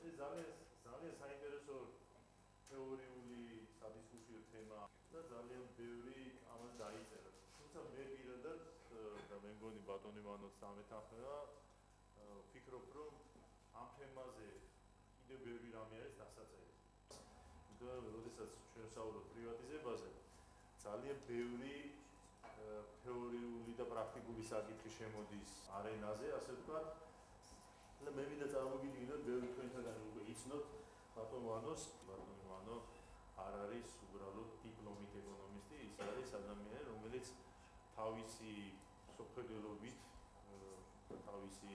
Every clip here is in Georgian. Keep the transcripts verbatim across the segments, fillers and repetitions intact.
ეს ძალიან ძალიან საინტერესო თეორიული სადისკუსიო თემა და ძალიან ბევრი ამას დაიწერა. თუმცა მე პირადად და მე მგონი ბატონი მანოც ამეთანხმება, ვფიქრობ, რომ ამ თემაზე კიდევ ბევრი რამე არის დასაწერილი. იმიტომ რომ როდესაც ჩვენ ვსაუბრობთ პრივატიზებაზე, ძალიან ბევრი თეორიული და პრაქტიკული საკითხი შემოდის არენაზე, ასე ვთქვათ. და მე მინდა წარმოგიდგინოთ, ბევრი თქვენთაგან უკვე იცნოთ ბატონ ვანოს, ბატონ ვანო არ არის უბრალოდ დიპლომით ეკონომისტი, ის არის ადამიანი, რომელიც თავისი სოფლელობით და თავისი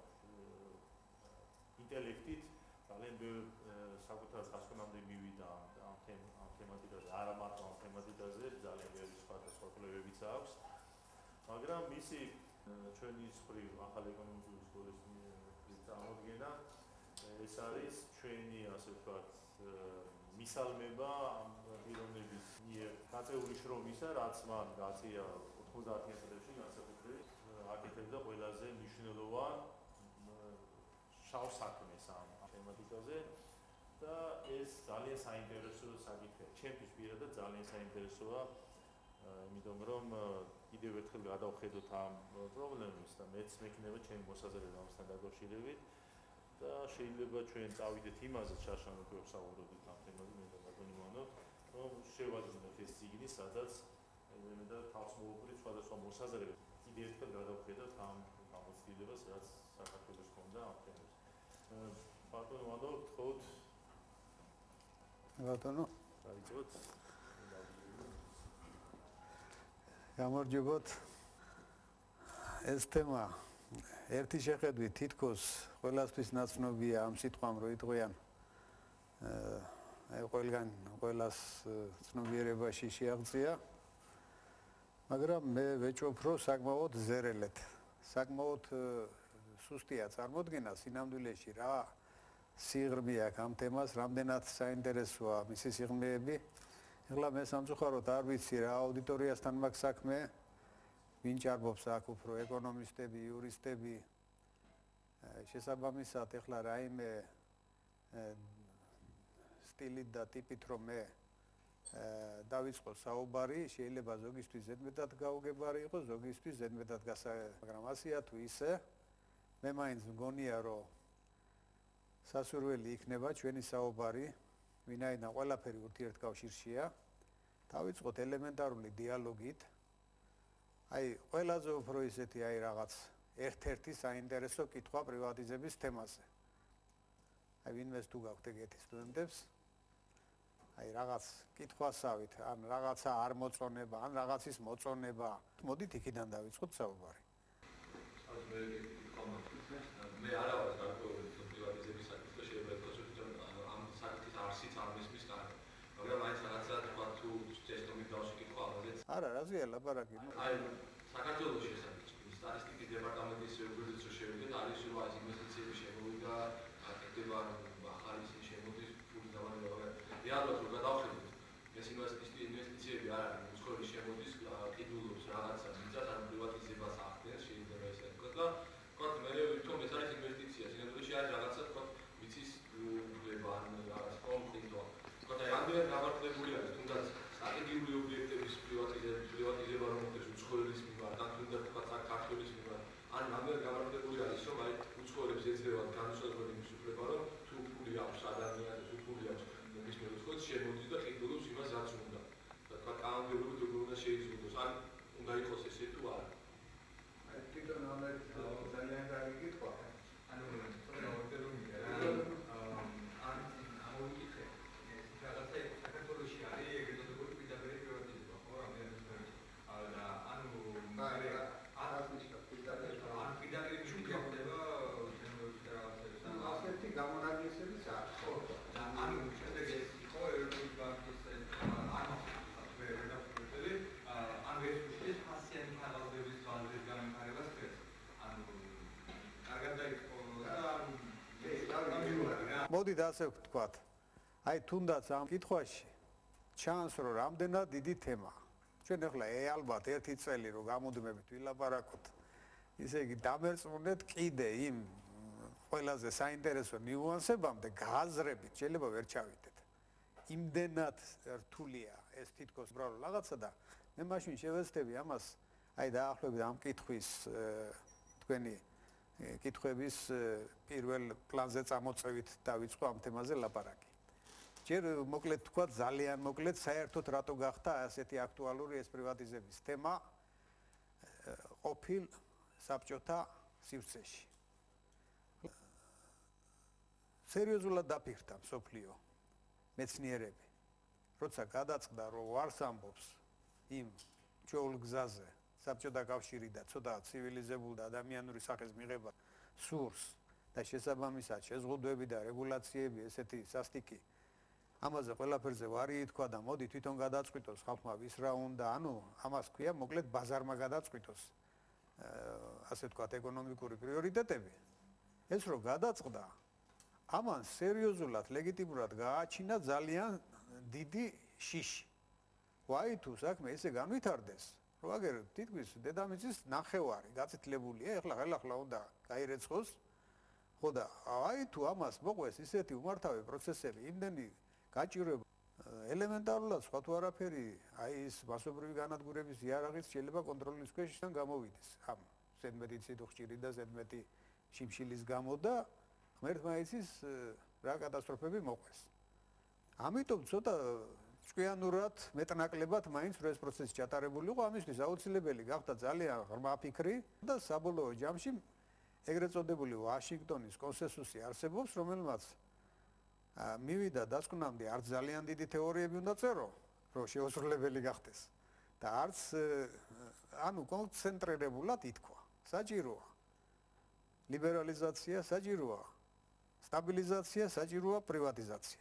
ინტელექტით ძალიან ბევრ საკუთარ გასვენამდე მივიდა ამ თემატიკაზე, არა მარტო ამ თემატიკაზე, ძალიან ბევრი სხვადასხვა კვლევებიც აქვს. მაგრამ მისი ჩვენი მხრივ ახალი ეკონომიკური სკოლის წარმოდგენა ეს არის ჩვენი, ასე ვთქვათ, მისალმება ამ პიროვნების მიერ გაწეული შრომისა, რაც მან გაწია ოთხმოცდაათიან წლებში განსაკუთრებით აკეთებდა ყველაზე მნიშვნელოვან შავ საქმეს ამ თემატიკაზე და ეს ძალიან საინტერესო საკითხია. ჩემთვის პირადად ძალიან საინტერესოა, იმიტომ რომ კიდევ ერთხელ გადავხედოთ ამ პრობლემებს და მეც მექნება ჩემი მოსაზრება ამასთან დაკავშირებით და შეიძლება ჩვენ წავიდეთ იმაზე, შარშან უკვე ვსაუბრობთ ამ თემაზე, მე და ბატონი ვანო, რომ შევადგინოთ ეს წიგნი, სადაც მე და თავს მოვუყრით სხვადასხვა მოსაზრებებს. კიდევ ერთხელ გადავხედოთ ამ გამოცდილებას, რაც საქართველოს ჰქონდა ამ თემაზე. ბატონო ვანო, გთხოვთ. ბატონო, დაიწყოთ. გამარჯობათ. ეს თემა ერთი შეხედვით თითქოს ყველასთვის ნაცნობია ამ სიტყვამ რო იტყვიან. აი ყველგან ყველას ცნობიერებაში შეაღწია. მაგრამ მე ვეჭვობ, რომ საკმაოდ ზერელეთ, საკმაოდ სუსტია წარმოდგენა სინამდვილეში რა სიღრმე აქვს ამ თემას, რამდენად საინტერესოა მისი სიღრმეები. ეხლა მე სამწუხაროდ არ ვიცი რა აუდიტორიასთან მაქვს საქმე, ვინ ჭარბობს აქ უფრო ეკონომისტები, იურისტები. შესაბამისად ეხლა რაიმე სტილით და ტიპით რომ მე დავიწყო საუბარი, შეიძლება ზოგისთვის ზედმეტად გაუგებარი იყოს, ზოგისთვის ზედმეტად გასაგებია, მაგრამ ასეა თუ ისე, მე მაინც მგონია რომ სასურველი იქნება ჩვენი საუბარი, ვინაიდან ყველაფერი ურთიერთკავშირშია, დავიწყოთ ელემენტარული დიალოგით. აი, ყველაზე უფრო ისეთი აი რაღაც ერთ-ერთი საინტერესო კითხვა პრივატიზების თემაზე. აი, ვინმეს თუ გაქვთ ეგეთი სტუდენტებს, აი რაღაც კითხვასავით, ან რაღაცა არ მოწონება, ან რაღაცის მოწონება. მოდით იქიდან დავიწყოთ საუბარი. აი, მე მე არა ვარ გარკვეული პრივატიზების საკითხი, შეიძლება ითქვას, რომ ამ საკითხის არსიც არ მისმის კარგი. მაგრამ აი რაღაცა თქვა თუ წესდომით დავშეკითხვა ამაზეც. არა, რაზეა ლაპარაკი? აი, საქართველოში ეს არის სტატისტიკის დეპარტამენტის გვერდით რო შევიდეთ, არის რომ აი ინვესტიციები შემოვიდა, აკეთება ახალი ისინი შემოდის, ფული დავანებობა. რეალურად რო გადავხედოთ, ეს ინვესტიციები არ არის, უცხოელი შე모დის, ყიდულობს რაღაცა მიწას, ან პრივატიზებას ახდენს, შეიძლება ესე ვთქვათ და ვთქვათ, მე ვითომ ეს არის ინვესტიცია, სინამდვილეში არის რაღაცა, ვთქვათ, ვიცის უფლება, ან რაღაც კონფლიქტო. ვთქვათ, აი რამდენად გამართლებული არის, თუნდაც სტრატეგიული ობიექტების პრივატიზება რომ მოხდეს უცხოელის მიმართ, ან თუნდაც ვთქვათ, საქართველოს მიმართ, ან რამდენად გამართლებული არის, რომ აი უცხოელებს ეძლევათ განსხვავებული იმის უფლება, რომ თუ ფული აქვს ადამიანს, თუ ფული აქვს ის მე ვთქვათ, შემოდის და ყიდულობს იმას, რაც უნდა. და თქვა კანონმდებლობით როგორ უნდა შეიზღუდოს, ან უნდა იყოს ესე თუ არა. აი თვითონ ამერ ძალიან კარგი კითხვა. ანუ პროდუქტერული ან ამოვიკითხე რაღაცა საქართველოში არის ეგრეთ წოდებული პირდაპირ პრივატიზება, ხო, რამდენიმე და ანუ აი არასნიშნავ პირდაპირ ან პირდაპირ შეგხვდება რაღაცა ასეთი გამონაკლისებიც არის, ხო? ანუ შემდეგ ეს იყო ეროვნული ბანკის ანუ მე რედაქტორი ან ვერცხლის ფასიანი ქაღალდების ბაზრის განვითარებას წერს. ანუ კარგად დაიწყო და მოდით ასე ვთქვათ. აი თუნდაც ამ კითხვაში ჩანს რომ რამდენად დიდი თემაა. ჩვენ ახლა ე ალბათ ერთი წელი რომ გამოდმებით ვილაპარაკოთ, ისე იგი დამერწმუნეთ კიდე იმ ყველაზე საინტერესო ნიუანსებამდე გააზრებით შეიძლება ვერ ჩავიდეთ. იმდენად რთულია ეს თითქოს უბრალო რაღაცა და მე მაშინ შევეცდები ამას აი დაახლოებით ამ კითხვის თქვენი კითხვების პირველ პლანზე წამოწევით დავიწყო ამ თემაზე ლაპარაკი. ჯერ მოკლედ თქვა ძალიან მოკლედ საერთოდ რატო გახდა ასეთი აქტუალური ეს პრივატიზების თემა ყოფილ საბჭოთა სივრცეში. სერიოზულად დაფიქრდა მსოფლიო მეცნიერები, როცა გადაწყდა რომ ვარს ამბობს იმ ჩვეულ გზაზე საბჭოთა კავშირი და ცოტა ცივილიზებულ და ადამიანური სახეს მიღება სურს და შესაბამისად შეზღუდვები და რეგულაციები ესეთი სასტიკი ამაზე ყველაფერზე ვარი ითქვა და მოდი თვითონ გადაწყვიტოს ხალხმა ვის რა უნდა, ანუ ამას ქვია მოკლედ ბაზარმა გადაწყვიტოს ასე ვთქვათ ეკონომიკური პრიორიტეტები. ეს რო გადაწყდა ამან სერიოზულად ლეგიტიმურად გააჩინა ძალიან დიდი შიში. ვაი თუ საქმე ესე განვითარდეს, რომ აგერ თითქმის დედამიწის ნახევარი გაწითლებულია, ეხლა ხელახლა უნდა გაირეცხოს. ხო და აი თუ ამას მოყვეს ისეთი უმართავი პროცესები, იმდენი გაჭირვება ელემენტარულად სხვა თუ არაფერი, აი ეს მასობრივი განადგურების იარაღიც შეიძლება კონტროლის ქვეშიდან გამოვიდეს. ამ ზედმეტი ციდუხჭირი და ზედმეტი შიმშილის გამო და ღმერთმა იცის რა კატასტროფები მოყვეს. ამიტომ ცოტა ჭკვიანურად, მეტნაკლებად მაინც რო ეს პროცესი ჩატარებული იყო, ამისთვის აუცილებელი გახდა ძალიან ღრმა ფიქრი და საბოლოო ჯამში ეგრეთ წოდებული ვაშინგტონის კონსენსუსი არსებობს, რომელმაც მივიდა დასკვნამდე არც ძალიან დიდი თეორიები უნდა წერო, რომ შეუსრულებელი გახდეს და არც ანუ კონცენტრირებულად ითქვა. საჭიროა ლიბერალიზაცია, საჭიროა სტაბილიზაცია, საჭიროა პრივატიზაცია.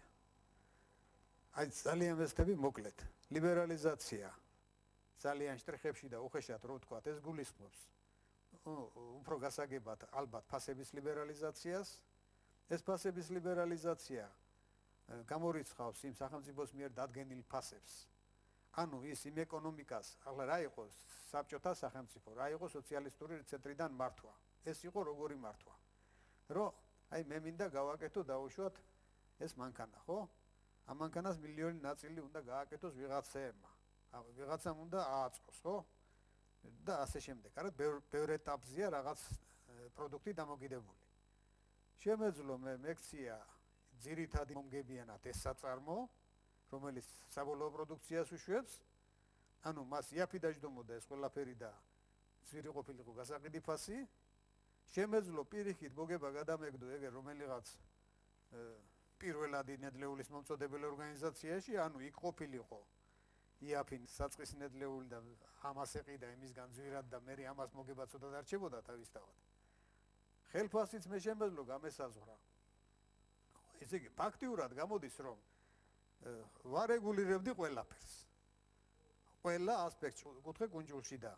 აი ძალიან ვესწრები მოკლედ. ლიბერალიზაცია ძალიან შტრიხებში და უხეშად რო ვთქვათ, ეს გულისხმობს უფრო გასაგებად ალბათ ფასების ლიბერალიზაციას. ეს ფასების ლიბერალიზაცია გამორიცხავს იმ სახელმწიფოს მიერ დადგენილ ფასებს. ანუ ის იმ ეკონომიკას, ახლა რა იყო საბჭოთა სახელმწიფო, რა იყო სოციალისტური ცენტრიდან მართვა. ეს იყო როგორი მართვა. რომ აი მე მინდა გავაკეთო დაუშვათ ეს მანქანა, ხო? ამ მანქანას მილიონი ნაწილი უნდა გააკეთოს ვიღაცეებმა. ვიღაცამ უნდა ააწყოს, ხო? და ასე შემდეგ. არა ბევრ ეტაპზეა რაღაც პროდუქტი დამოკიდებული. შემეძლო მე მექცია ძირითადი მომგებიანად ეს საწარმო, რომელიც საბოლოო პროდუქციას უშვებს, ანუ მას იაფი დაждდომოდა ეს ყველაფერი და ძვირი ყოფილიყო გასაყიდი ფასი. შემეძლო პირიქით მოგება გადამეგდო ეგერ რომელიღაც პირველადი ნედლეულის მომწოდებელი ორგანიზაციაში, ანუ იქ ყოფილიყო იაფი საწყის ნედლეული და ამას ეყიდა იმისგან ძვირად და მე ამას მოგება ცოტა დარჩებოდა თავისთავად. ხელფასიც მე შემეძლო გამესაზღვრა. ესე იგი ფაქტიურად გამოდის რომ ვარეგულირებდი ყველაფერს. ყველა ასპექტს კუთხე კუნჯულში და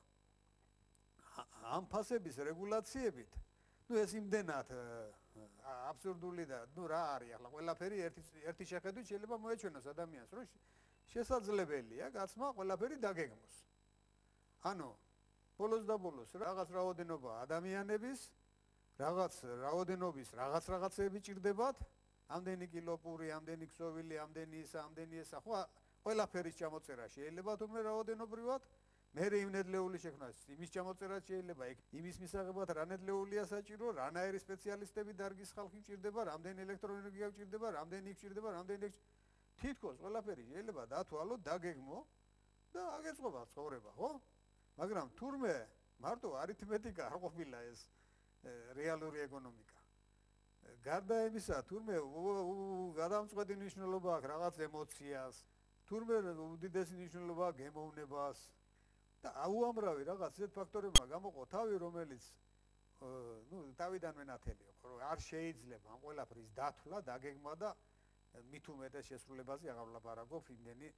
ამ ფასების რეგულაციებით, ну ეს იმდენად აბსურდული და ну რა არის ახლა ყველაფერი ერთი ერთი შეხედვით შეიძლება მოეჩვენოს ადამიანს, რომ შესაძლებელია გაცმა ყველაფერი დაგეგმოს. ანუ ბოლოს და ბოლოს რაღაც რაოდენობა ადამიანების რაღაც რაოდენობის რაღაც რაღაცები ჭირდებათ, ამდენი კილო პური, ამდენი ქსოვილი, ამდენი ისა, ამდენი ისა, ხო ყველაფერის ჩამოწერა შეიძლება თუმცა რაოდენობრივად მე იმ ნედლეული შექმნა იმის ჩამოწერა შეიძლება იმის მისაღებად რა ნედლეულია საჭირო, რანაირი სპეციალისტები დარგის ხალხი ჭირდება, რამდენი ელექტროენერგია ჭირდება, რამდენი იქ ჭირდება, რამდენი თითქოს ყველაფერი შეიძლება დათვალო, დაგეგმო და აგეწყობა ცხოვრება, ხო? მაგრამ თურმე მარტო არითმეტიკა არ ყოფილა ეს რეალური ეკონომიკა. გარდა იმისა, თურმე გადამწყვეტი მნიშვნელობა აქვს რაღაც ემოციას, თურმე უდიდესი მნიშვნელობა აქვს გემოვნებას და უამრავი რაღაც ისეთ ფაქტორებმა გამოყო თავი, რომელიც ну თავიდანვე ნათელი იყო, რომ არ შეიძლება ამ ყველაფრის დათვლა, დაგეგმა და მით უმეტეს შესრულებაზე აღარ ვლაპარაკობ იმდენი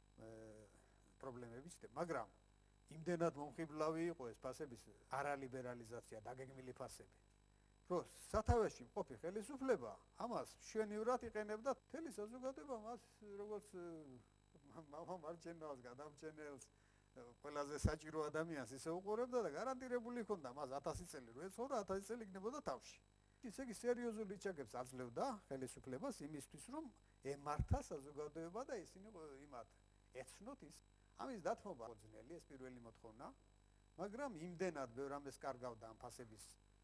პრობლემები ჩნდება, მაგრამ იმდენად მომხიბლავი იყო ეს ფასების არალიბერალიზაცია, დაგეგმილი ფასები, რომ სათავეში მყოფი ხელისუფლება ამას მშვენივრად იყენებდა მთელი საზოგადოება მას როგორც მამამარჯენელს, გადამჭენელს, ყველაზე საჭირო ადამიანს ისე უყურებდა და გარანტირებული ჰქონდა მას ათასი წელი რო ეცხოვრა, ათასი წელი იქნებოდა თავში. ისე იგი სერიოზულ იჩაკებს აძლევდა ხელისუფლებას იმისთვის, რომ ემართა საზოგადოება და ისინი იმათ ეცნოთ ის. ამის დათმობა ძნელი ეს პირველი მოთხოვნა, მაგრამ იმდენად ბევრ რამეს კარგავდა ამ ფასების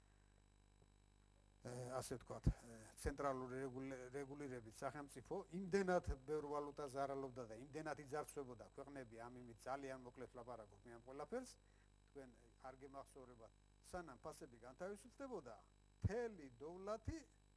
ასე ვთქვათ, ცენტრალური რეგულირებით სახელმწიფო იმდენად ბევრ ვალუტას არალობდა და იმდენად იძარცვებოდა ქვეყნები ამ იმით ძალიან მოკლედ ლაპარაკობ მე ამ ყველაფერს, თქვენ არ გემახსოვრებათ, სანამ ფასები განთავისუფლდებოდა, მთელი დოვლათი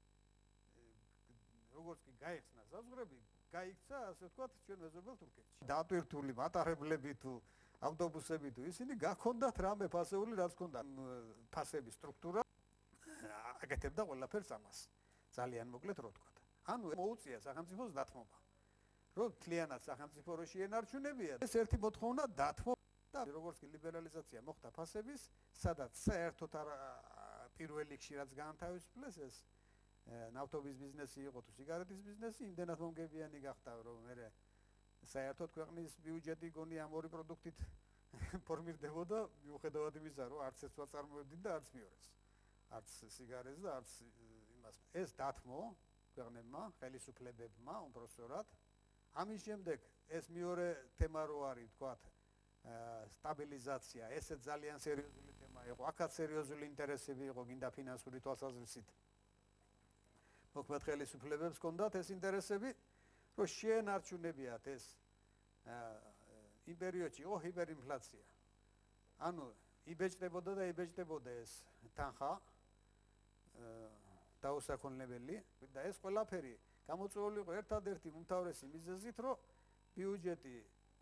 როგორც კი გაიხსნა საზღვრები, გაიქცა ასე ვთქვათ ჩვენ მეზობელ თურქეთში. დატვირთული მატარებლები თუ ავტობუსები თუ ისინი გაქონდათ რამე ფასეული რაც ქონდა ფასების სტრუქტურა აკეთებდა ყველაფერს ამას. ძალიან მოკლედ რო ვთქვათ. ანუ მოუწია სახელმწიფოს დათმობა. რომ თლიანად სახელმწიფო რო შეენარჩუნებია, ეს ერთი მოთხოვნა დათმობა და როგორც კი ლიბერალიზაცია მოხდა ფასების, სადაც საერთოდ პირველ რიგში რაც განთავისუფლეს ეს ნავთობის ბიზნესი იყო თუ სიგარეტის ბიზნესი, იმდენად მომგებიანი გახდა, რომ მე საერთოდ ქვეყნის ბიუჯეტი გონი ამ ორი პროდუქტით ფორმირდებოდა, მიუხედავად იმისა, რომ არც ეს ვაწარმოებდით და არც მეორეს. არც სიგარეტს და არც იმას. ეს დათმო ქვეყნებმა, ხელისუფლებებმა უпроსორად. ამის შემდეგ ეს მეორე თემა რო არის, ვთქვათ, სტაბილიზაცია, ესე ძალიან სერიოზული თემა იყო. აქაც სერიოზული ინტერესები იყო გინდა ფინანსური თვალსაზრისით. მოქმედ ხელისუფლებებს ჰქონდათ ეს ინტერესები, რომ შეენარჩუნებიათ ეს იმ პერიოდში იყო ჰიპერინფლაცია. ანუ იბეჭდებოდა და იბეჭდებოდა ეს თანხა დაუსახონებელი და ეს ყველაფერი გამოწვეული იყო ერთადერთი უმთავრესი მიზეზით, რომ ბიუჯეტი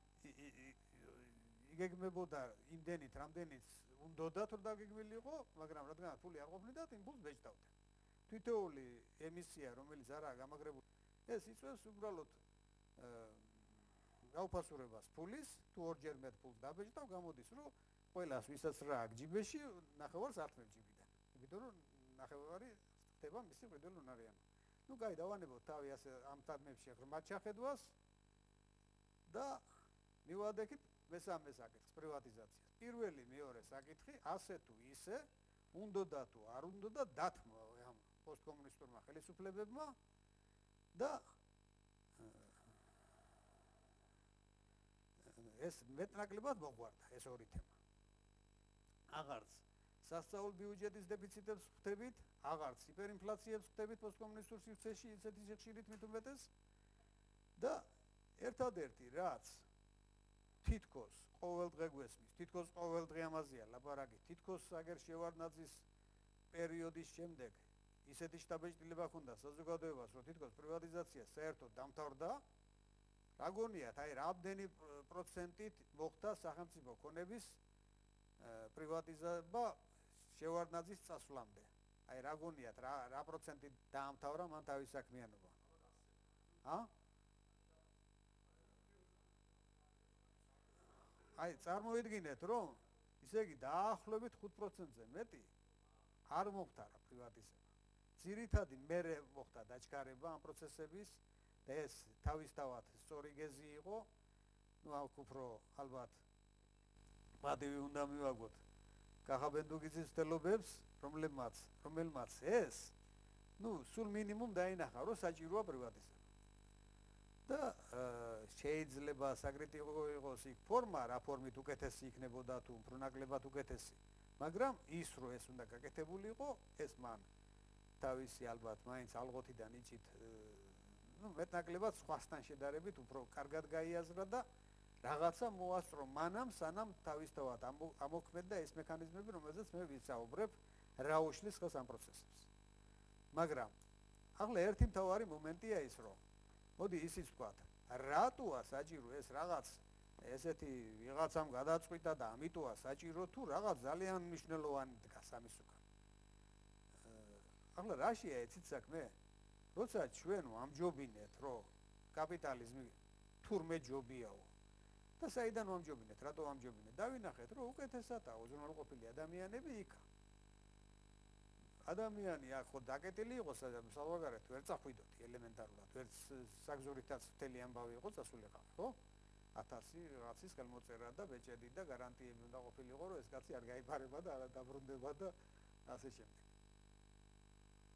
იგეგმებოდა იმდენით, რამდენიც უნდათ რომ დაგეგმილიყო, მაგრამ რადგან ფული არ ყოფნიდათ, იმ ფულს ბეჭდავდნენ. თითოეული ემისია, რომელიც არაა გამაგრებული, ეს იწვევს უბრალოდ გაუფასურებას ფულის, თუ ორჯერ მეტ ფულს დაბეჭდავ, გამოდის, რომ ყველას ვისაც რა აქვს ჯიბეში, ნახევარს არ თმევ ჯიბიდან. იმიტომ რომ ნახევარი ხდება მისი მყიდველი უნარიანი. ნუ კაი, დავანებოთ თავი ასე ამ თემებში ღრმად ჩახედვას და მივადექით მესამე საკითხს, პრივატიზაციას. პირველი, მეორე საკითხი, ასე თუ ისე, უნდოდა თუ არ უნდოდა დათმო ამ პოსტკომუნისტურმა ხელისუფლებებმა და ეს მეტნაკლებად მოყვარდა ეს ორი თემა. აღარც სასწაულ ბიუჯეტის დეფიციტებს ხვდებით, აღარც ჰიპერინფლაციებს ხვდებით პოსტკომუნისტურ სივრცეში, ისეთი სიხშირით მით უმეტეს და ერთადერთი რაც თითქოს ყოველდღე გვესმის, თითქოს ყოველდღე ამაზეა ლაპარაკი, თითქოს აგერ შევარდნაძის პერიოდის შემდეგ ისეთი შთაბეჭდილება ჰქონდა საზოგადოებას, რომ თითქოს პრივატიზაცია საერთოდ დამთავრდა. რა გონიათ, აი რამდენი პროცენტით მოხდა სახელმწიფო ქონების პრივატიზება შევარდნაძის წასვლამდე. აი რა გონიათ, რა რა პროცენტით დაამთავრა მან თავის საქმიანობა? ა? აი წარმოიდგინეთ, რომ ისე იგი დაახლოებით ხუთ პროცენტზე მეტი არ მომხდარა პრივატიზება. ძირითადი მერე მოხდა დაჩქარება ამ პროცესების და ეს თავისთავად სწორი გეზი იყო. ნუ აქ უფრო ალბათ პატივი უნდა მივაგოთ კახაბენდუგიძის მცდელობებს, რომლებმაც რომელმაც ეს ნუ სულ მინიმუმ დაინახა, რომ საჭიროა პრივატიზება. და შეიძლება საკრიტიკო იყოს იქ ფორმა, რა ფორმით უკეთესი იქნებოდა თუ უფრო ნაკლებად უკეთესი, მაგრამ ის რომ ეს უნდა გაკეთებული იყო, ეს მან თავისი ალბათ მაინც ალღოთიდან იცით, ნუ მეტნაკლებად სხვასთან შედარებით უფრო კარგად გაიაზრა და რაღაცა მოასწრო მანამ, სანამ თავისთავად ამოქმედდა ეს მექანიზმები, რომელზეც მე ვისაუბრებ, რა უშლის ხელს ამ პროცესებს. მაგრამ ახლა ერთი მთავარი მომენტია ის, რომ მოდი ისიც ვთქვათ, რატოა საჭირო ეს რაღაც ესეთი ვიღაცამ გადაწყვიტა და ამიტოა საჭირო თუ რაღაც ძალიან მნიშვნელოვანი დგას ამის უკან. ახლა რაშია ეცით საქმე? როცა ჩვენ ვამჯობინეთ, რომ კაპიტალიზმი თურმე ჯობიაო და საიდან ვამჯობინეთ, რატო ვამჯობინეთ? დავინახეთ, რომ უკეთესადაა უზრუნველყოფილი ადამიანები იქა. ადამიანი აქ ხო დაკეტილი იყო საზღვარგარეთ, ვერ წახვიდოდი ელემენტარულად, ვერ საგზურითაც მთელი ამბავი იყო წასულიყავი, ხო? ათასი რაღაცის ხელმოწერა და ბეჭედი და გარანტიები უნდა ყოფილიყო, რომ ეს კაცი არ გაიფარება და არ დაბრუნდება და ასე შემდეგ.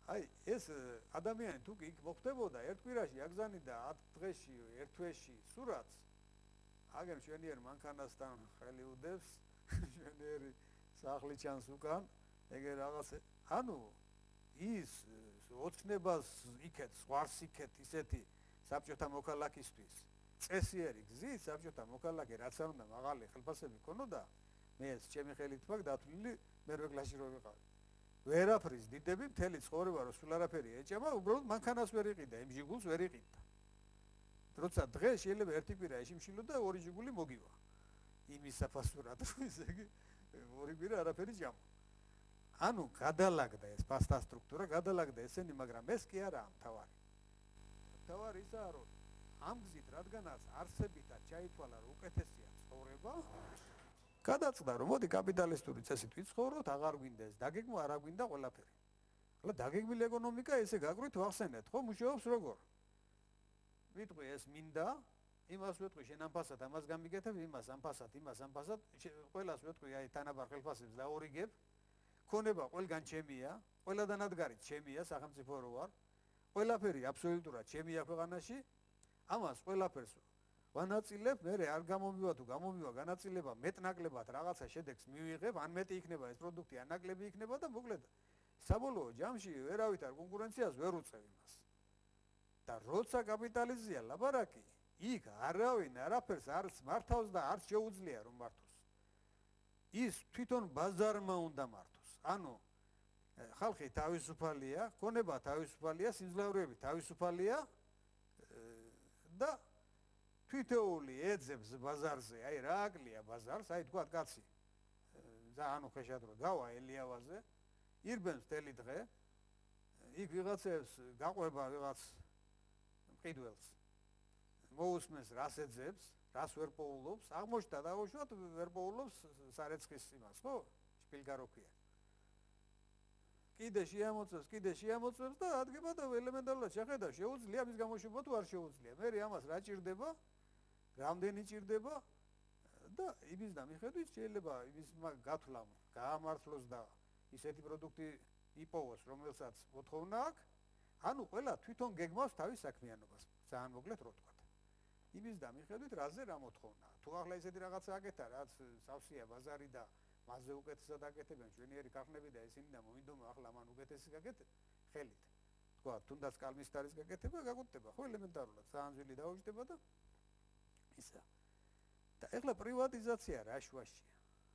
აი ეს ადამიანი თუ კი მოხდებოდა ერთ კვირაში აგზავნიდა ათ დღეში ერთ თვეში სურათს აგერ შვენიერ მანქანასთან ხელი უდევს შვენიერი სახლი ჩანს უკან ეგე რაღაც ანუ ის ოცნებას იქეთ ზღვარს იქეთ ისეთი საბჭოთა მოქალაქისთვის წესიერი გზით საბჭოთა მოქალაქე რაც არ უნდა მაღალი ხელფასები ქონოდა მე ეს ჩემი ხელით მაგ დათვლილი მერვე კლასში რო ვიყავი ვერაფრის დიდები მთელი ცხოვრება რო სულ არაფერი ეჭამა უბრალოდ მანქანას ვერ იყიდა იმ ჟიგულს ვერ იყიდა როცა დღეს შეიძლება ერთი კვირა ეშიმშილო და ორი ჟიგული მოგივა იმის საფასურად ისე ორი კვირა არაფერი ჭამა ანუ გადალაგდა ეს ფასტა სტრუქტურა გადალაგდა ესენი მაგრამ ეს კი არაა მთავარი მთავარი ისაა რომ ამ გზით რადგანაც არსებითად ჩაითვალა რომ უკეთესია ცხოვრება გადაწყდა რომ მოდი კაპიტალისტური წესით ვიცხოვროთ აღარ გვინდა ეს დაგეგმვა არა გვინდა ყველაფერი ხოლო დაგეგმილი ეკონომიკა ესე გაგვრით ვახსენეთ ხო მუშაობს როგორ ვიტყვი ეს მინდა იმას ვიტყვი შენ ამ ფასად ამას გამიგეთებ იმას ამ ფასად იმას ამ ფასად ყველას ვიტყვი აი თანაბარ ხელფასებს დაორიგებ ქონება ყველგან ჩემია ყველადანადგარით ჩემია სახელმწიფო რო ვარ ყველაფერი აბსოლუტურად ჩემია ქვეყანაში ამას ყველაფერს ვანაწილებ მე არ გამომივა თუ გამომივა განაწილება მეტნაკლებად რაღაცა შედეგს მივიღებ ან მეტი იქნება ეს პროდუქტი ან ნაკლები იქნება და მოკლედ საბოლოო ჯამში ვერავით არ კონკურენციას ვერ უწევ იმას და როცა კაპიტალიზმია ლაბარაკი იქ არავინ არაფერს არ მართავს და არ შეუძლია რომ მართოს ის თვითონ ბაზარმა უნდა მართოს ანუ ხალხი თავისუფალია ქონება თავისუფალია სიმძლავრეები თავისუფალია და თვითეული ეძებს ბაზარზე აი რა აკლია ბაზარს აი თქვა კაცი ანუ ხეშად რო გავა ელიავაზე ირბენს მთელი დღე იქ ვიღაცებს გაყვება ვიღაც მყიდველს მოусმენს რას ეძებს რას ვერ პოულობს აღმოჩნდა დაუშვათ ვერ პოულობს სარეცხის იმას ხო შპილგაროქია კიდე შეამოწევს კიდე შეამოწევს და ადგება და ელემენტარულად შეხედა შეუძლია მის გამოშვება თუ არ შეუძლია მე ამას რა ჭირდება რამდენი ჭირდება და იმის და მიხედვით შეიძლება იმის გათვლამ გაამართლოს და ისეთი პროდუქტი იპოვოს რომელსაც მოთხოვნა აქვს ანუ ყველა თვითონ გეგმავს თავის საქმიანობას ძალიან მოკლედ რო ვთქვა იმის და მიხედვით რაზე რა მოთხოვნა თუ ახლა ისეთი რაღაცა აკეთა რაც სავსეა ბაზარი და მასზე უკეთესად აკეთებენ შვენიერი ქარხნები და ისინი და მოინდომა ახლა მან უკეთესი გაკეთებ ხელით თქვა თუნდაც კალმისტარის გაკეთება გაკეთდება ხო ელემენტარულად ძალიან ძველი დაუჯდება და ისა და ეხლა პრივატიზაცია რა შუაშია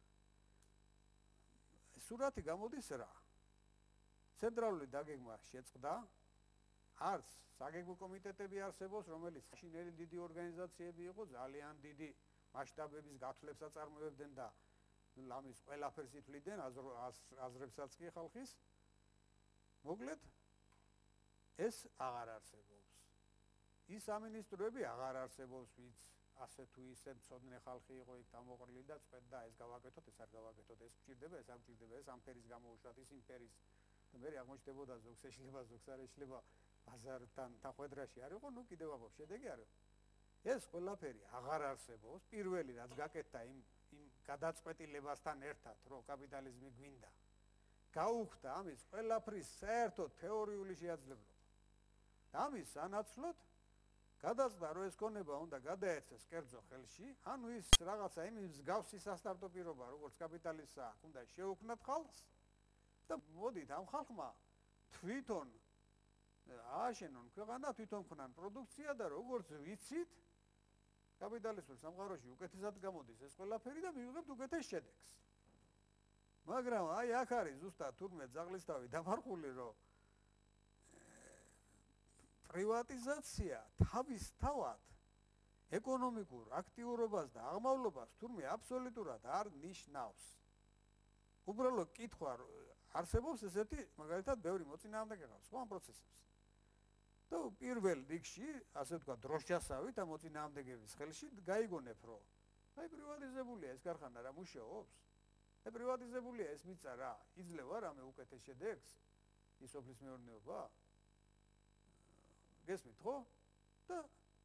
სურათი გამოდის რა ცენტრალური დაგეგმა შეწყდა არც საგეგმო კომიტეტები არსებობს რომელიც შინელი დიდი ორგანიზაციები იყო ძალიან დიდი მასშტაბების გათვლებს აწარმოებდნენ და ლამის ყველაფერს ითვლიდნენ აზრებსაც კი ხალხის მოკლედ ეს აღარ არსებობს ის სამინისტროები აღარ არსებობს ვინც ასე თუ ისე მცოდნე ხალხი იყო იქ დამოყრილი და წვეთდა ეს გავაკეთოთ ეს არ გავაკეთოთ ეს გჭირდება ეს არ გჭირდება ეს ამ ფერის გამოუშვათ ის იმ ფერის და მე აღმოჩნდებოდა ზოგს ეშლება ზოგს არ ეშლება ბაზართან თანხვედრაში არ იყო ნუ კიდევ აბა შედეგი არ იყო ეს ყველაფერი აღარ არსებობს პირველი რაც გაკეთდა იმ იმ გადაწყვეტილებასთან ერთად რომ კაპიტალიზმი გვინდა გაუხდა ამის ყველაფრის საერთო თეორიული შეაძლებლობა და ამის სანაცვლოდ გადაწყდა რომ ეს ქონება უნდა გადაეცეს კერძო ხელში ანუ ის რაღაცა იმ მსგავსი სასტარტო პირობა როგორც კაპიტალიზმს აქვს უნდა შეუქმნათ ხალხს და მოდით ამ ხალხმა თვითონ ააშენონ ქვეყანა თვითონ ქნან პროდუქცია და როგორც ვიცით კაპიტალისტურ სამყაროში უკეთესად გამოდის ეს ყველაფერი და მივიღებთ უკეთეს შედეგს მაგრამ აი აქ არის ზუსტად თურმე ძაღლისთავი დამარხული რომ პრივატიზაცია თავისთავად ეკონომიკურ აქტიურობას და აღმავლობას თურმე აბსოლუტურად არ ნიშნავს უბრალოდ კითხვა არსებობს ესეთი მაგალითად ბევრი მოწინააღმდეგე ყავს ხო ამ პროცესებს და პირველ რიგში ასე ვთქვა დროშჩასავით ამ მოწინააღმდეგების ხელში გაიგონებ რომ აი პრივატიზებულია ეს ქარხანა რა მუშაობს აი პრივატიზებულია ეს მიწა რა იძლევა რამე უკეთეს შედეგს ის სოფლის მეურნეობა გესმით ხო და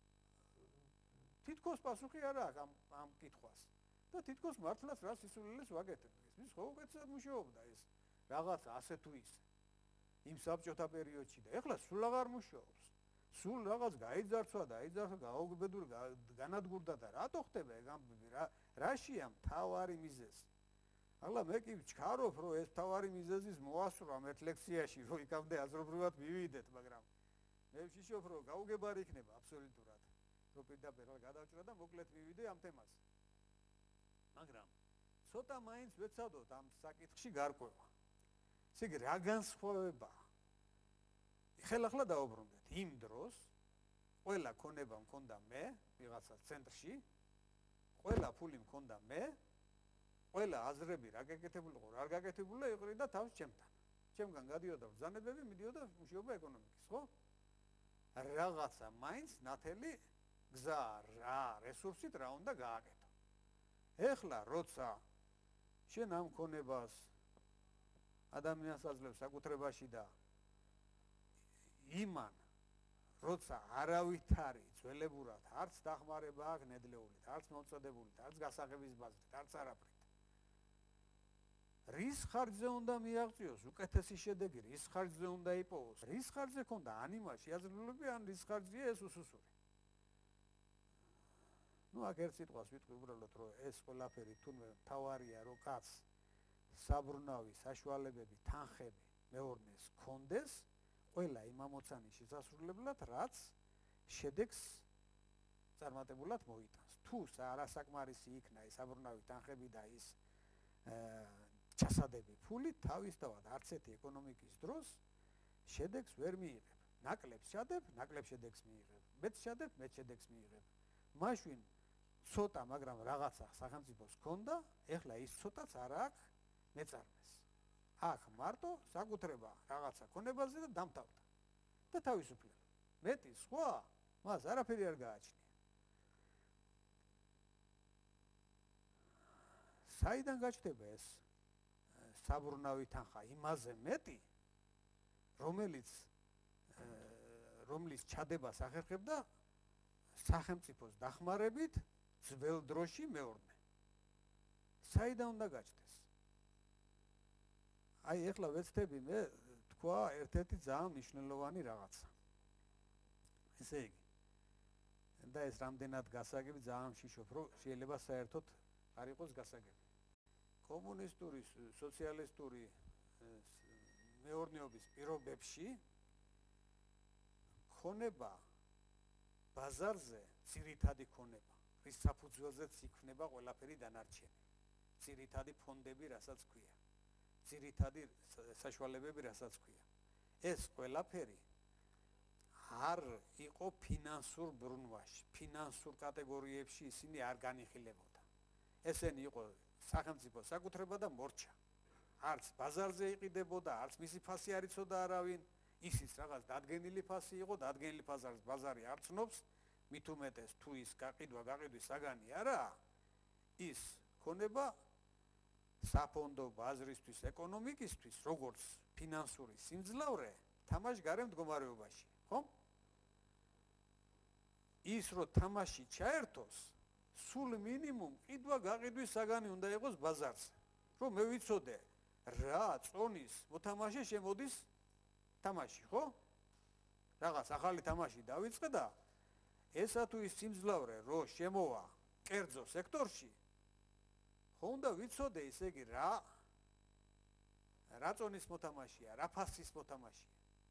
თითქოს პასუხი არ აქვს ამ ამ კითხვას და თითქოს მართლაც რა სისულელეს ვაკეთებ გესმის ხო უკეთესად მუშაობდა ეს რაღაცა ასე თუ ისე იმ საბჭოთა პერიოდში და ეხლა სულ აღარ მუშაობს. სულ რაღაც გაიძარცვა და აიძარცვა გაუგებედური განადგურდა და რატო ხდება ეგ ამბები რა რაშია მთავარი მიზეზი? ახლა მე კი ვჩქარობ რომ ეს მთავარი მიზეზის მოასწრამ ერთ ლექციაში რომ იქამდე აზრობრივად მივიდეთ, მაგრამ მე ვშიშობ რომ გაუგებარი იქნება აბსოლუტურად რომ პირდაპირ გადავჭრა და მოკლედ მივიდე ამ თემაზე. მაგრამ ცოტა მაინც ვეცადოთ ამ საკითხში გარკვევა. ესე იგი რა განსხვავებაა? ხელახლა დაუბრუნდეთ იმ დროს ყველა ქონება მქონდა მე ვიღაცა ცენტრში, ყველა ფული მქონდა მე, ყველა აზრები რა გაკეთებულიყო, რა არ გაკეთებულა იყრიდა თავს ჩემთან. ჩემგან გადიოდა ბრძანებები, მიდიოდა მუშაობა ეკონომიკის, ხო? რაღაცა მაინც ნათელი გზა რა რესურსით რა უნდა გააკეთო. ეხლა როცა შენ ამ ქონებას ადამიანს აძლევს საკუთრებაში და იმან როცა არავითარი ძველებურად არც დახმარება აქვს ნედლეულით, არც მოწოდებულით, არც გასაღების ბაზრით, არც არაფრით. რის ხარჯზე უნდა მიაღწიოს უკეთესი შედეგი, რის ხარჯზე უნდა იპოვოს, რის ხარჯზე ქონდა ან იმას შეაძლებლობები, ან რის ხარჯზეა ეს უსუსური. ნუ აქ ერთ სიტყვას ვიტყვი უბრალოდ რომ ეს ყველაფერი თუნდაც თავარია რომ კაც საბრუნავი საშუალებები, თანხები მეურნეს კონდეს ყველა იმ ამოცანის შესასრულებლად, რაც შედეგს წარმატებულად მოიტანს. თუ არასაკმარისი იქნა ეს საბრუნავი თანხები და ის ჩასადები ფული, თავისთავად არც ერთი ეკონომიკის დროს შედეგს ვერ მიიღებ. ნაკლებს შადებ, ნაკლებ შედეგს მიიღებ. მეც შადებ, მეც შედეგს მიიღებ. მაშინ ცოტა, მაგრამ რაღაცა სახელმწიფოს ჰქონდა, ეხლა ის ცოტაც არ აქვს მეწარმეს. აქ მარტო საკუთრება რაღაცა ქონებაზე და დამთავრდა. და თავისუფლება. მეტი სხვა მას არაფერი არ გააჩნია. საიდან გაჩნდება ეს საბრუნავი თანხა იმაზე მეტი, რომელიც რომლის ჩადებას ახერხებდა სახელმწიფოს დახმარებით ძველ დროში მეურნე. საიდან უნდა გაჩნდეს? აი ეხლა ვეცდები მე თქვა ერთ-ერთი ძალიან მნიშვნელოვანი რაღაცა. ესე იგი და ეს რამდენად გასაგები ძალიან ვშიშობ, რომ შეიძლება საერთოდ არ იყოს გასაგები. კომუნისტური, სოციალისტური მეურნეობის პირობებში ქონება ბაზარზე ძირითადი ქონება, რის საფუძველზეც იქნება ყველაფერი დანარჩენი. ძირითადი ფონდები, რასაც ქვია. ძირითადი საშუალებები, რასაც ქვია. ეს ყველაფერი არ იყო ფინანსურ ბრუნვაში, ფინანსურ კატეგორიებში ისინი არ განიხილებოდა. ესენი იყო სახელმწიფო საკუთრება და მორჩა. არც ბაზარზე იყიდებოდა, არც მისი ფასი არ იცოდა არავინ, ისიც რაღაც დადგენილი ფასი იყო, დადგენილი ბაზარს ბაზარი არ ცნობს, მით უმეტეს თუ ის გაყიდვა, გაყიდვის საგანი არაა, ის ქონება საფონდო ბაზრისთვის, ეკონომიკისთვის, როგორც ფინანსური სიმძლავრე, თამაშგარე მდგომარეობაში, ხო? ის რომ თამაში ჩაერთოს, სულ მინიმუმ ყიდვა გაყიდვის საგანი უნდა იყოს ბაზარზე. რომ მე ვიცოდე რა წონის მოთამაშე შემოდის თამაში, ხო? რაღაც ახალი თამაში დავიწყე და ესა თუ ის სიმძლავრე რო შემოვა კერძო სექტორში, ხო უნდა ვიცოდე ისე იგი რა რა წონის მოთამაშეა, რა ფასის მოთამაშეა.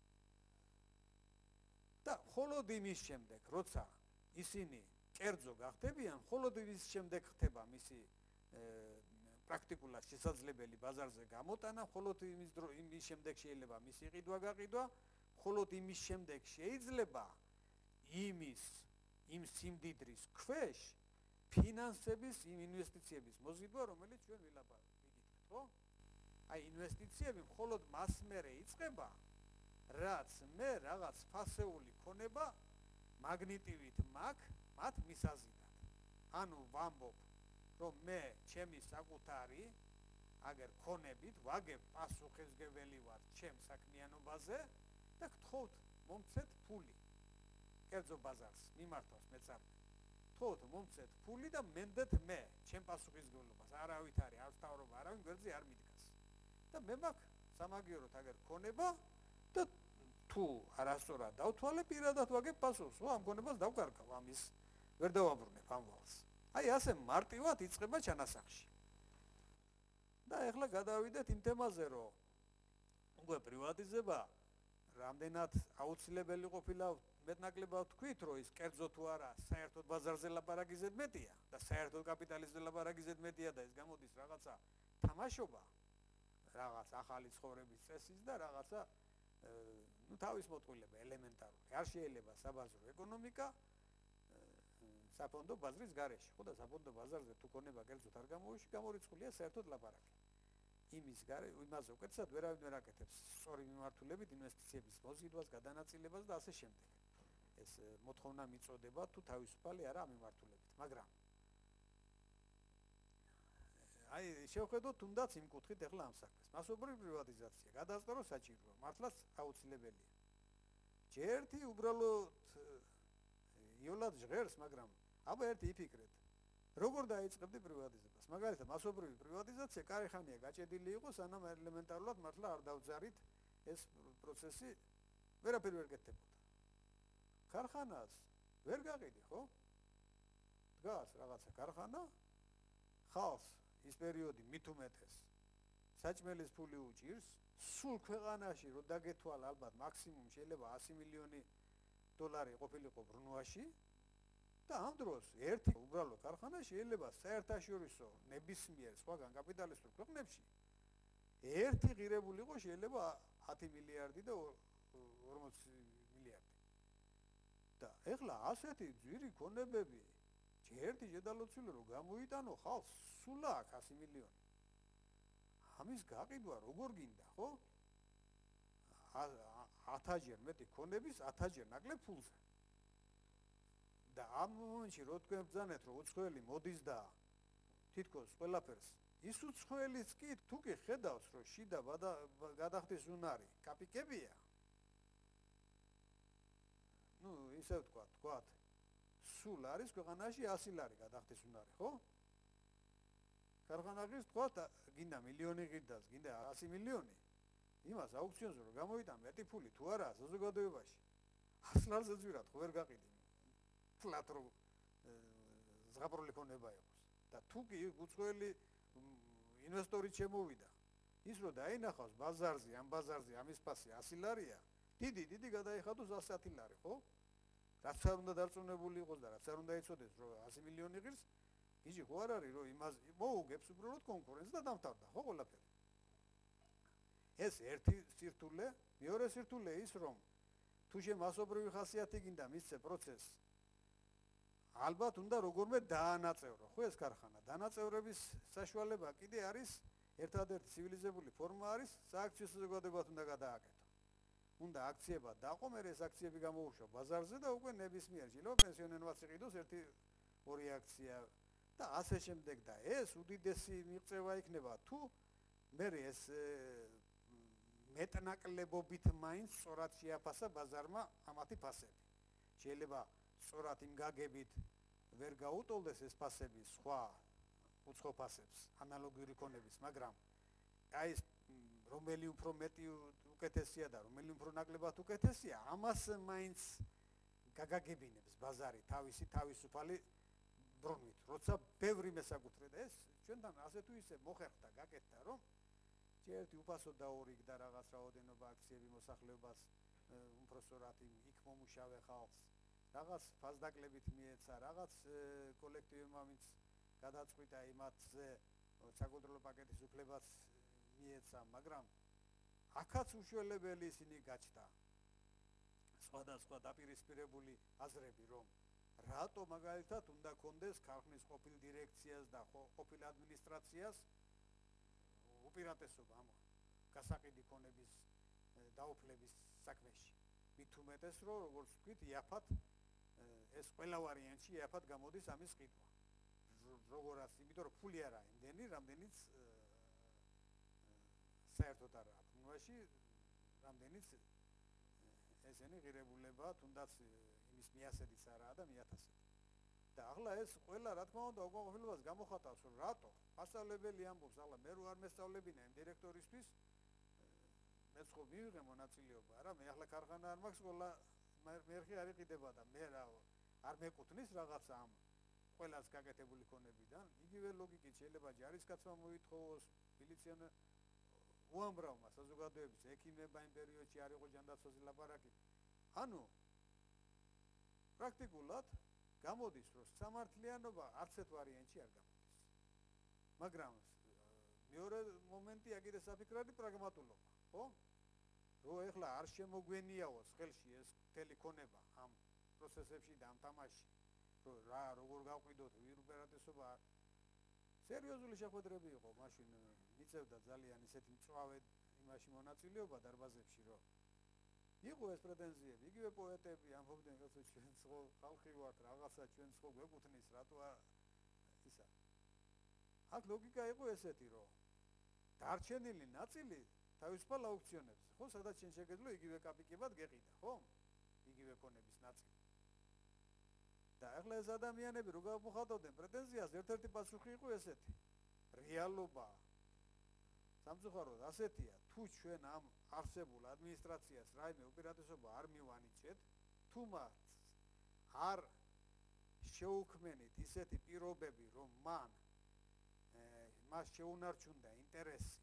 და მხოლოდ იმის შემდეგ, როცა ისინი კერძო გახდებიან, მხოლოდ იმის შემდეგ ხდება მისი პრაქტიკულად შესაძლებელი ბაზარზე გამოტანა, მხოლოდ იმის დრო იმის შემდეგ შეიძლება მისი ყიდვა გაყიდვა, მხოლოდ იმის შემდეგ შეიძლება იმის იმ სიმდიდრის ქვეშ ფინანსების იმ ინვესტიციების მოზიდვა, რომელიც ჩვენ ვილაპარაკეთ, ხო? აი ინვესტიციები მხოლოდ მას მერე იწყება, რაც მე რაღაც ფასეული ქონება მაგნიტივით მაქვს მათ მისაზიდად. ანუ ვამბობ, რომ მე ჩემი საკუთარი აგერ ქონებით ვაგებ პასუხისმგებელი ვარ ჩემ საქმიანობაზე და გთხოვთ მომცეთ ფული. კერძო ბაზარს მიმართავს მეწარმე. გთხოვთ მომცეთ ფული და მენდეთ მე ჩემ პასუხისმგებლობას. არავით არის, არ ვსტავრობა, არავინ გვერდზე არ მიდგას. და მე მაქვს სამაგიეროდ აგერ ქონება თუ არასწორად დავთვალე პირადად ვაგებ პასუხს, ხო, ამ გონებას დავკარგავ ამის ვერ დავაბრუნებ ამ ვალს. აი ასე მარტივად იწყება ჩანასახში. და ეხლა გადავიდეთ იმ თემაზე, რომ უკვე პრივატიზება რამდენად აუცილებელი ყოფილა მეტნაკლებად თქვით, რომ ის კერძო თუ არა საერთოდ ბაზარზე ლაპარაკიზეთ მეტია და საერთოდ კაპიტალიზმზე ლაპარაკიზეთ მეტია და ეს გამოდის რაღაცა თამაშობა, რაღაც ახალი ცხოვრების წესის და რაღაცა ну თავის მოწყვილება ელემენტარული. არ შეიძლება საბაზრო ეკონომიკა საფონდო ბაზრის გარეშე, ხო და საფონდო ბაზარზე თუ ქონება კერძოდ არ გამოუშვი, გამორიცხულია საერთოდ ლაპარაკი. იმის გარე იმაზე უკეთესად ვერავინ ვერ აკეთებს სწორი მიმართულებით ინვესტიციების მოზიდვას, გადანაწილებას და ასე შემდეგ. ეს მოთხოვნა მიწოდება თუ თავისუფალი არა ამ მიმართულებით, მაგრამ აი შევხედოთ თუნდაც იმ კუთხით ახლა ამ საქმეს. მასობრივი პრივატიზაცია გადასწორო საჭიროა, მართლაც აუცილებელია. ჯერთი უბრალოდ იოლად ჟღერს, მაგრამ აბა ერთი იფიქრეთ. როგორ დაიწყებდი პრივატიზებას? მაგალითად, მასობრივი პრივატიზაცია კარი ხანია გაჭედილი იყო, სანამ ელემენტარულად მართლა არ დავძარით ეს პროცესი ვერაფერ ვერ გეთებოდა. ქარხანას ვერ გაყიდი, ხო? დგას რაღაცა ქარხანა, ხალხს ის პერიოდი მით უმეტეს საჭმელის ფული უჭირს, სულ ქვეყანაში რომ დაგეთვალა ალბათ მაქსიმუმ შეიძლება ასი მილიონი დოლარი ყოფილიყო ბრუნვაში და ამ დროს ერთი უბრალო ქარხანა შეიძლება საერთაშორისო ნებისმიერ სხვაგან კაპიტალისტურ ქვეყნებში ერთი ღირებული იყო შეიძლება ათი მილიარდი და ორმოცი მილიარდი. და ეხლა ასეთი ძვირი ქონებები ერთი შედალოცილი რომ გამოიტანო ხალხს სულ აქ ასი მილიონი. ამის გაყიდვა როგორ გინდა, ხო? ათჯერ მეტი ქონების ათჯერ ნაკლებ ფულზე. და ამ მომენტში რო თქვენ ბრძანეთ რომ უცხოელი მოდის და თითქოს ყველაფერს ის უცხოელიც კი თუ კი ხედავს რომ შიდა გადახდის უნარი კაპიკებია. ну ისე ვთქვა, თქვა სულ არის ქვეყანაში ასი ლარი გადახდის უნარი, ხო? ქარხანაღის თქვა გინდა მილიონი ღირდას, გინდა ასი მილიონი. იმას აუქციონზე რომ გამოიტან მეტი ფული თუ არა საზოგადოებაში. ას ლარზე ძვირად ხო ვერ გაყიდი. ფლატ რო ზღაპრული ქონება იყოს. და თუ კი უცხოელი ინვესტორი შემოვიდა, ის რო დაინახავს ბაზარზე, ამ ბაზარზე ამის ფასი ასი ლარია, დიდი დიდი გადაიხადოს ათი ლარი, ხო? რაც არ უნდა დარწმუნებული იყოს და რაც არ უნდა იცოდეს რომ ასი მილიონი ღირს, იჯი ხო არ არის რომ იმას მოუგებს უბრალოდ კონკურენცს და დამთავრდა, ხო ყველაფერი. ეს ერთი სირთულე, მეორე სირთულე ის რომ თუ შემასობრივი ხასიათი გინდა მისცე პროცესს, ალბათ უნდა როგორმე დაანაწევრო, ხო ეს ქარხანა. დანაწევრების საშუალება კიდე არის ერთადერთი ცივილიზებული ფორმა არის სააქციო საზოგადოებად უნდა გადააკეთო. უნდა აქციება დაყო, მე ეს აქციები გამოუშვა ბაზარზე და უკვე ნებისმიერ შეიძლება პენსიონერმაც იყიდოს ერთი ორი აქცია და ასე შემდეგ და ეს უდიდესი მიღწევა იქნება თუ მე ეს მეტნაკლებობით მაინც სწორად შეაფასა ბაზარმა ამათი ფასები. შეიძლება სწორად იმ გაგებით ვერ გაუტოლდეს ეს ფასები სხვა უცხო ფასებს ანალოგიური ქონების, მაგრამ აი ეს რომელი უფრო მეტი უკეთესია და რომელი უფრო ნაკლებად უკეთესია, ამას მაინც გაგაგებინებს ბაზარი თავისი თავისუფალი ბრუნვით. როცა ბევრი მესაკუთრე და ეს ჩვენთან ასე თუ ისე მოხერხდა, გაკეთდა, რომ ერთი უფასო დაურიგდა რაღაც რაოდენობა აქციები მოსახლეობას უმფროსორად იქ მომუშავე ხალხს, რაღაც ფასდაკლებით მიეცა, რაღაც კოლექტივებმა ვინც გადაწყვიტა იმათზე საკონტროლო პაკეტის უფლებაც მიეცა, მაგრამ აქაც უშველებელი ისინი გაჩნდა სხვადასხვა დაპირისპირებული აზრები, რომ რატო მაგალითად უნდა კონდეს ქარხნის ყოფილ დირექციას და ყოფილ ადმინისტრაციას უპირატესობა ამ გასაყიდი ქონების დაუფლების საქმეში. მით უმეტეს რომ როგორც ვთქვით, იაფად ეს ყველა ვარიანტში იაფად გამოდის ამის ყიდვა. როგორაც, იმიტომ რომ ფული არა იმდენი, რამდენიც საერთოდ არა ბრუნვაში, რამდენიც ესენი ღირებულება თუნდაც იმის მიასედიც არაა და მიათასეთი. და ახლა ეს ყველა რა თქმა უნდა უკმაყოფილებას გამოხატავს, რომ რატო მასწავლებელი ამბობს, ახლა მე რო არ მესწავლებინა იმ დირექტორისთვის მეც ხო მივიღე მონაწილეობა, არა, მე ახლა ქარხანა არ მაქვს, ყველა მერხი არ იყიდება და მე რა არ მეკუთვნის რაღაცა ამ ყველას გაკეთებული ქონებიდან, იგივე ლოგიკით შეიძლება ჯარისკაცმა მოითხოვოს, მილიციანა უამრავმა საზოგადოების ექიმებმა იმ პერიოდში არ იყო ჯანდაცვაზე ლაპარაკი. ანუ პრაქტიკულად გამოდის, რომ სამართლიანობა არც ერთ ვარიანტში არ გამოდის. მაგრამ მეორე მომენტი აქედე საფიქრად პრაგმატულობა, ხო? რომ ეხლა არ შემოგვენიაოს ხელში ეს მთელი ქონება ამ პროცესებში და ამ თამაშში, რომ რა როგორ გავყვიდოთ ვირ უპირატესობა სერიოზული შეხვედრები იყო მაშინ მიწევდა ძალიან ისეთი მწვავე იმაში მონაწილეობა დარბაზებში, რომ იყო ეს პრეტენზიები, იგივე პოეტები ამბობდნენ, რომ ჩვენ ხო ხალხი ვართ, რაღაცა ჩვენ ხო გვეკუთვნის, რატო ისა. აქ ლოგიკა იყო ესეთი, რომ დარჩენილი ნაწილი თავისუფალ აუქციონებზე, ხო, სადაც შენ შეგეძლო იგივე კაპიკებად გეყიდა, ხო? იგივე ქონების ნაწილი. და ახლა ეს ადამიანები რო გამოხატავდნენ პრეტენზიას, ერთ-ერთი პასუხი იყო ესეთი. რეალობა სამწუხაროდ ასეთია, თუ ჩვენ ამ არსებულ ადმინისტრაციას რაიმე უპირატესობა არ მივანიჭეთ, თუ მას არ შეუქმნით ისეთი პირობები, რომ მან მას შეუნარჩუნდა ინტერესი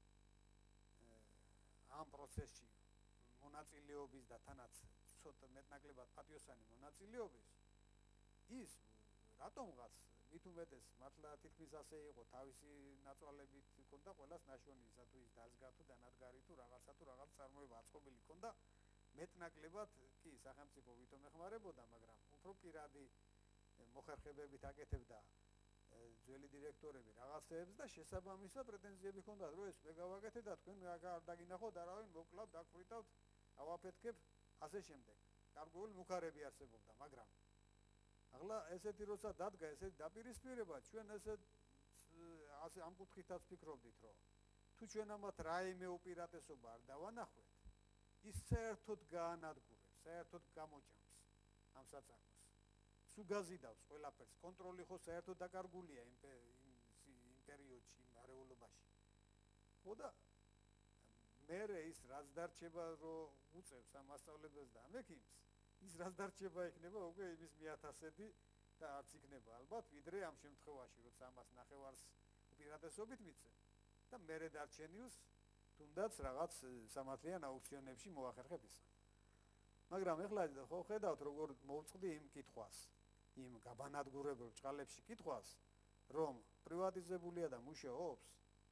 ამ პროცესში მონაწილეობის და თანაც ცოტა მეტნაკლებად პატიოსანი მონაწილეობის, ის რატომღაც მით უმეტეს მართლა თითქმის ასე იყო, თავისი ნაწვალებით ჰქონდა ყველას ნაშონი ისა თუ ის დაზგა თუ დანადგარი თუ რაღაცა თუ რაღაც წარმოება აწყობილი ჰქონდა, მეტნაკლებად კი სახელმწიფო ვითომ ეხმარებოდა, მაგრამ უფრო პირადი მოხერხებებით აკეთებდა ძველი დირექტორები რაღაცეებს და შესაბამისად პრეტენზიები ჰქონდათ, რომ ეს მე გავაკეთე და თქვენ არ დაგინახოთ არავინ მოკლავთ, დაგვრიტავთ, ავაფეთქებ, ასე შემდეგ. გარკვეული მუხარები არსებობდა, მაგრამ ახლა ესეთი როცა დადგა ესეთი დაპირისპირება, ჩვენ ესე ასე ამ კუთხითაც ფიქრობდით, რომ თუ ჩვენ ამათ რაიმე უპირატესობა არ დავანახვეთ, ის საერთოდ გაანადგურებს, საერთოდ გამოჭამს ამ საწარმოს. სულ გაზიდავს ყველაფერს, კონტროლი ხო საერთოდ დაკარგულია იმ იმ პერიოდში, იმ არეულობაში. ხო და მერე ის რაც დარჩება, რომ უწევს ამ მასწავლებელს და ამ ექიმს, ის რაც დარჩება იქნება უკვე იმის მიათასები და არც იქნება ალბათ, ვიდრე ამ შემთხვევაში, როცა ამას ნახევარს უპირატესობით მიცემ და მერე დარჩენილს თუნდაც რაღაც სამართლიან აუქციონებში მოახერხებ ისა. მაგრამ ეხლა ხო ხედავთ როგორ მოვწყდი იმ კითხვას, იმ გაბანადგურებელ ჭყალებში კითხვას, რომ პრივატიზებულია და მუშაობს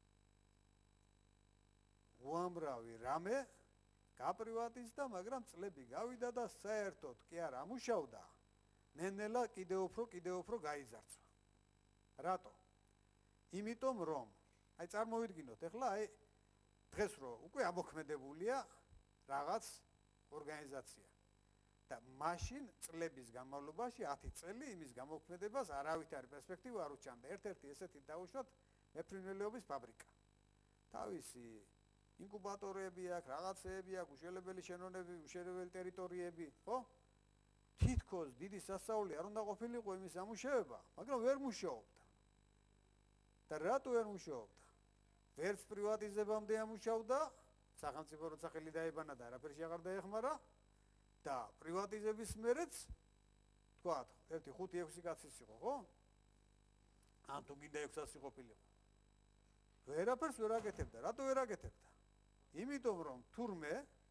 უამრავი რამე გაპრივატიზდა, მაგრამ წლები გავიდა და საერთოდ კი არ ამუშავდა, ნენელა კიდევ უფრო კიდევ უფრო გაიზარცვა. რატო? იმიტომ რომ აი წარმოვიდგინოთ, ეხლა აი დღეს რო უკვე ამოქმედებულია რაღაც ორგანიზაცია და მაშინ წლების განმავლობაში ათი წელი იმის გამოქმედებას არავითარი პერსპექტივა არ უჩანდა. ერთ-ერთი ესეთი დაუშვათ მეფრინველეობის ფაბრიკა. თავისი ინკუბატორები აქვს, რაღაცეები აქვს, უშველებელი შენონები, უშველებელი ტერიტორიები, ხო? თითქოს დიდი სასწაული არ უნდა ყოფილიყო იმის ამუშავება, მაგრამ ვერ მუშაობდა. და რატო ვერ მუშაობდა? ვერც პრივატიზებამდე ამუშავდა, სახელმწიფო როცა ხელი დაებანა და არაფერში აღარ დაეხმარა და პრივატიზების მერეც თქვათ, ერთი ხუთი ექვსი კაცის იყო, ხო? ან თუ გინდა ექვსასი ყოფილიყო. ვერაფერს ვერ აკეთებდა, რატო ვერ აკეთებდა? იმიტომ რომ თურმე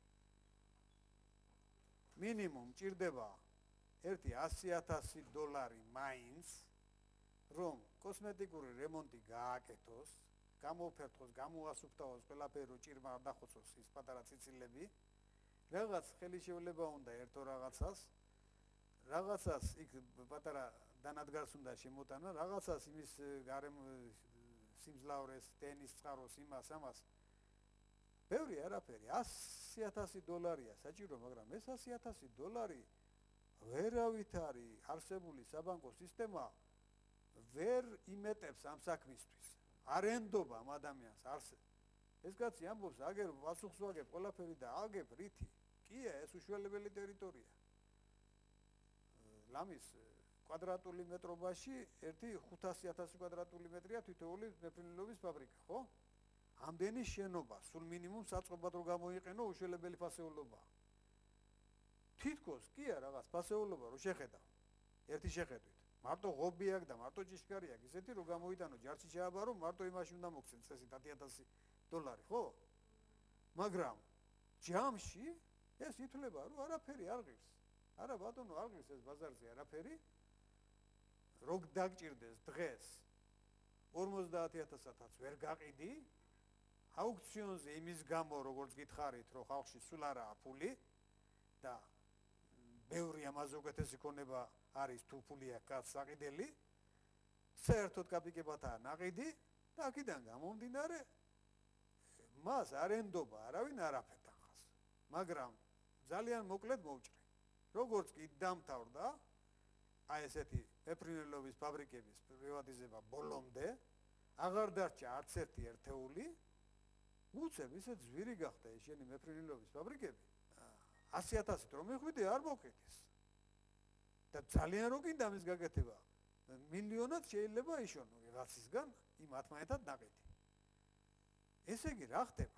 მინიმუმ ჭირდება ერთი ასი ათასი დოლარი მაინც, რომ კოსმეტიკური რემონტი გააკეთოს, გამოფერთხოს, გამოასუფთავოს ყველაფერი, რომ ჭირმა არ დახოცოს ის პატარა ციცილები, რაღაც ხელისშევლება უნდა ერთო რაღაცას, რაღაცას იქ პატარა დანადგარს უნდა შემოტანა, რაღაცას იმის გარემ სიმძლავრეს, დენის წყაროს, იმას, ამას. ბევრი არაფერი, ასი ათასი დოლარია საჭირო, მაგრამ ეს ასი ათასი დოლარი ვერავით არის არსებული საბანკო სისტემა ვერ იმეტებს ამ საქმისთვის. არ ენდობა ამ ადამიანს არსად. ეს კაცი ამბობს, აგერ პასუხს ვაგებ ყველაფერი და აგებ რითი? კია, ეს უშველებელი ტერიტორია. ლამის კვადრატული მეტრობაში ერთი ხუთასი ათასი კვადრატული მეტრია თითოეული მეფრინველეობის ფაბრიკა, ხო? ამდენი შენობა სულ მინიმუმ საწყობად რო გამოიყენო უშველებელი ფასეულობაა. თითქოს კი არა რაღაც ფასეულობა რო შეხედა. ერთი შეხედვით. მარტო ღობი აქვს და მარტო ჭიშკარი აქვს. ისეთი რომ გამოიტანო ჯარში შეაბარო, მარტო იმაში უნდა მოგცენ წესით ათი ათასი დოლარი, ხო? მაგრამ ჯამში ეს ითვლება რომ არაფერი არ ღირს. არა ბატონო, არ ღირს ეს ბაზარზე არაფერი. რო დაგჭირდეს დღეს ორმოცდაათი ათასათაც ვერ გაყიდი აუქციონზე იმის გამო როგორც გითხარით რომ ხალხში სულ არაა ფული და ბევრი ამაზე უკეთესი ქონება არის თუ ფული აქვს საყიდელი საერთოდ კაპიკებათაა ნაყიდი და აქედან გამომდინარე მას არ ენდობა არავინ არაფერთ ახას მაგრამ ძალიან მოკლედ მოვჭრე როგორც კი დამთავრდა აი ესეთი მეფრინველობის ფაბრიკების პრივატიზება ბოლომდე აღარ დარჩა არც ერთი ერთეული უცებ ისე ძვირი გახდა ეს შენი მეფრინველობის ფაბრიკები ასი ათასით რომ მიხვიდე არ მოკეთეს და ძალიან რო გინდა მის გაკეთება მილიონად შეიძლება იშონო ვიღაცისგან იმ ათმანეთად ნაყიდი ესე იგი რა ხდება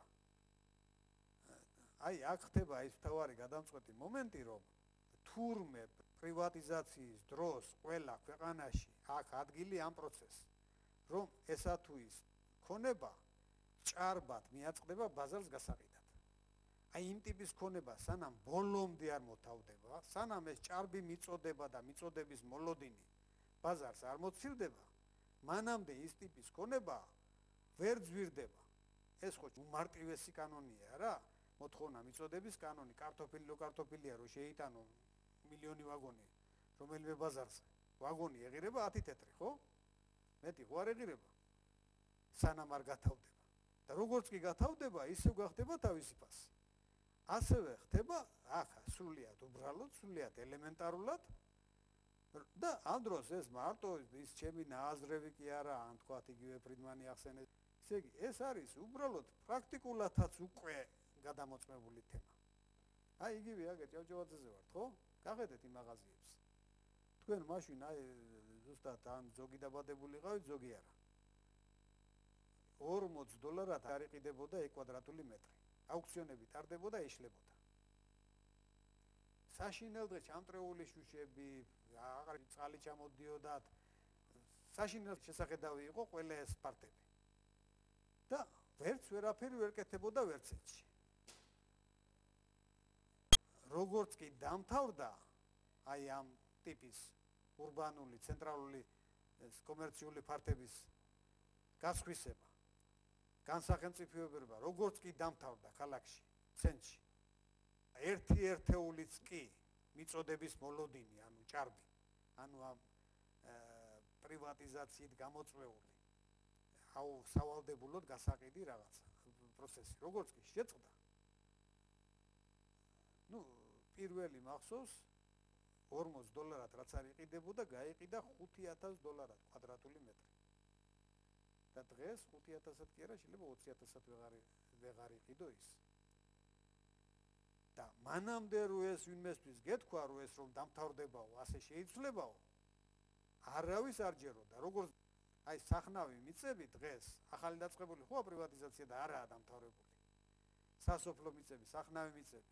აი აქ ხდება ის თავარი გადამწყვეტი მომენტი რომ თურმე პრივატიზაციის დროს ყველა ქვეყანაში აქ ადგილი ამ პროცესს რომ ესა თუ ის ქონება ჭარბად მიაწყდება ბაზარს გასაყიდად აი იმ ტიპის ქონება სანამ ბოლომდე არ მოთავდება სანამ ეს ჭარბი მიწოდება და მიწოდების მოლოდინი ბაზარს არ მოცილდება მანამდე ის ტიპის ქონება ვერ ძვირდება ეს ხო უმარტივესი კანონია რა მოთხოვნა მიწოდების კანონი კარტოფილი რო კარტოფილია რო შეიტანო მილიონი ვაგონი რომელიმე ბაზარზე ვაგონი ეღირება ათი თეთრი ხო მეტი ხო არ ეღირება სანამ არ გათავდება და როგორც კი გათავდება ისევ გახდება თავისი ფასი ასევე ხდება აქ სრულიად უბრალოდ სრულიად ელემენტარულად და ამ დროს ეს მარტო ის ჩემი ნააზრევი კი არა ან თქვათ იგივე ფრიდმანი ახსენეს ესე იგი ეს არის უბრალოდ პრაქტიკულადაც უკვე გადამოწმებული თემა აი იგივე აგერ ჭავჭავაძეზე ვართ ხო გახედეთ იმ მაღაზიებს თქვენ მაშინ აი ზუსტად ან ზოგი დაბადებულიყავით ზოგი არა ორმოც დოლარად არ იყიდებოდა ერთ კვადრატული მეტრი აუქციონები ტარდებოდა ეშლებოდა საშინელ დღეს ჩამტრეული შუშები აღარ წყალი ჩამოდიოდათ საშინელ შესახედავი იყო ყველა ეს პარტები და ვერც ვერაფერი ვერ კეთებოდა ვერც ეჭი როგორც კი დამთავრდა აი ამ ტიპის урბანული ცენტრალური კომერციული ფარტების გასხვისება განსახელმწიფოება როგორც კი დამთავრდა ქალაქში ცენტრში ერთი ერთეულიც კი მიწოდების მოლოდინი ანუ ჭარბი ანუ ამ პრივატიზაციით გამოწვეული აუ სავალდებულოდ გასაყიდი რაღაცა პროცესი როგორც კი შეწყდა ну პირველი მახსოვს ორმოც დოლარად რაც არ იყიდებოდა გაიყიდა ხუთი ათას დოლარად კვადრატული მეტრი და დღეს ხუთი ათასად კი არა შეიძლება ოცი ათასად ვეღარ ვეღარ იყიდო ის და მანამდე რო ეს ვინმესთვის გეთქვა რომ ეს რომ დამთავრდებაო ასე შეიცვლებაო არავის არ ჯეროდა როგორც აი სახნავი მიწები დღეს ახალი დაწყებული ხო პრივატიზაცია და არაა დამთავრებული სასოფლო მიწები სახნავი მიწები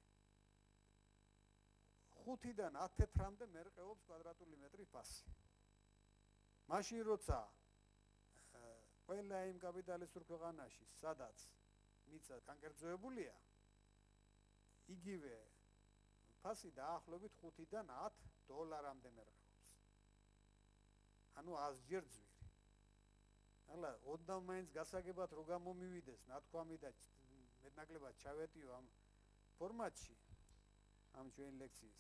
ხუთიდან ათ თეთრამდე მერყეობს კვადრატული მეტრი ფასი მაშინ როცა ყველა იმ კაპიტალისტურ ქვეყანაში სადაც მიწა განკერძოებულია იგივე ფასი დაახლოებით ხუთიდან ათ დოლარამდე მერყეობს ანუ ათჯერ ძვირი ალა ოდნავ მაინც გასაგებად რო გამომივიდეს ნათქვამი და მეტნაკლებად ჩავეტიო ამ ფორმატში ამ ჩვენი ლექციის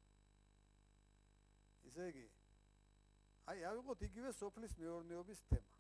ესე იგი აი ავიღოთ იგივე სოფლის მეურნეობის თემა